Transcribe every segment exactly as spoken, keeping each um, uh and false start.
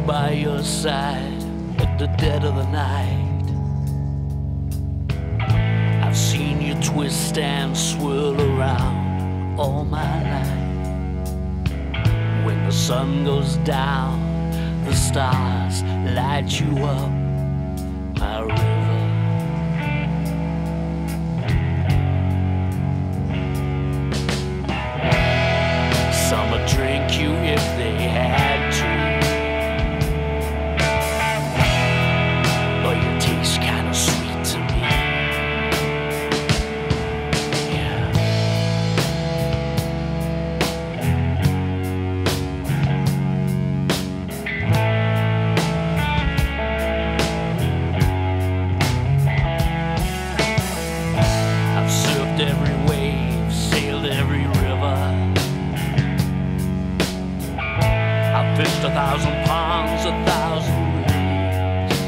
by your side at the dead of the night. I've seen you twist and swirl around all my life. When the sun goes down, the stars light you up, my river. Some would drink you if they had to, but you taste kinda sweet to me. Yeah. I've surfed every wave, sailed every river, fished a thousand ponds, a thousand lakes,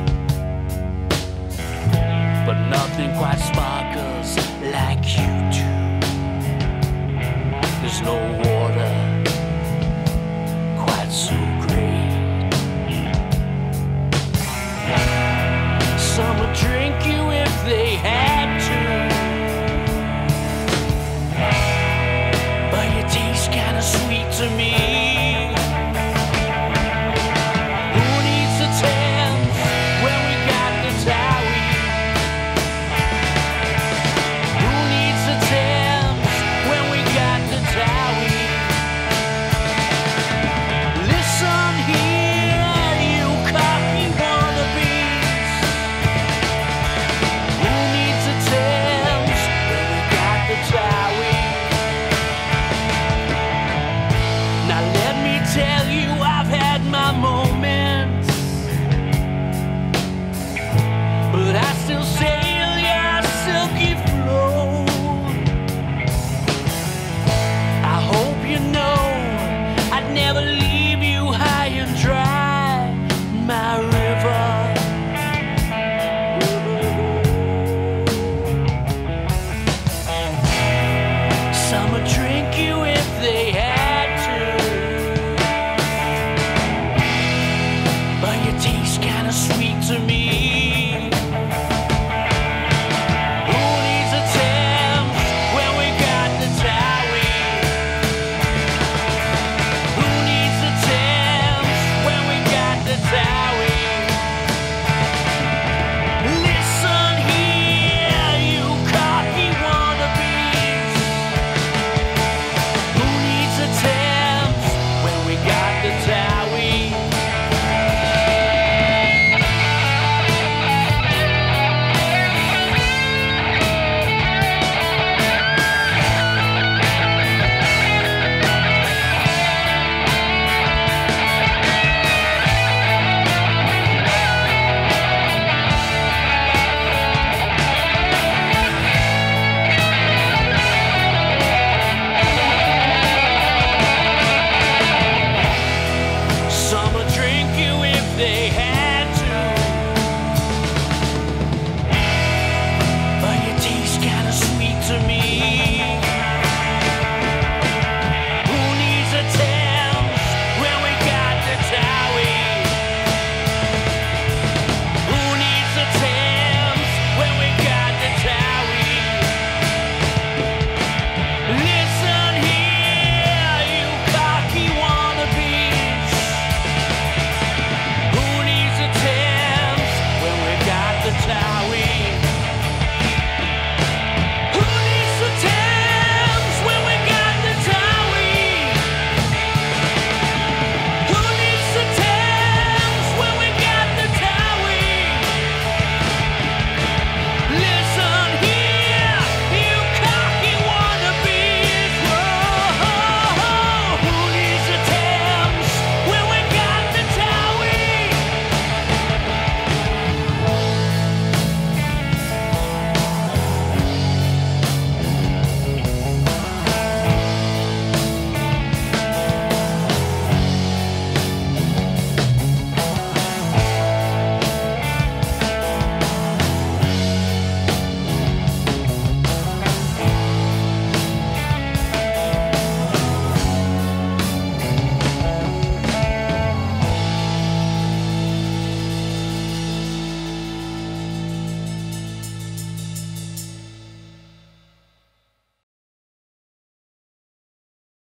but nothing quite sparkles like you do. There's no water quite so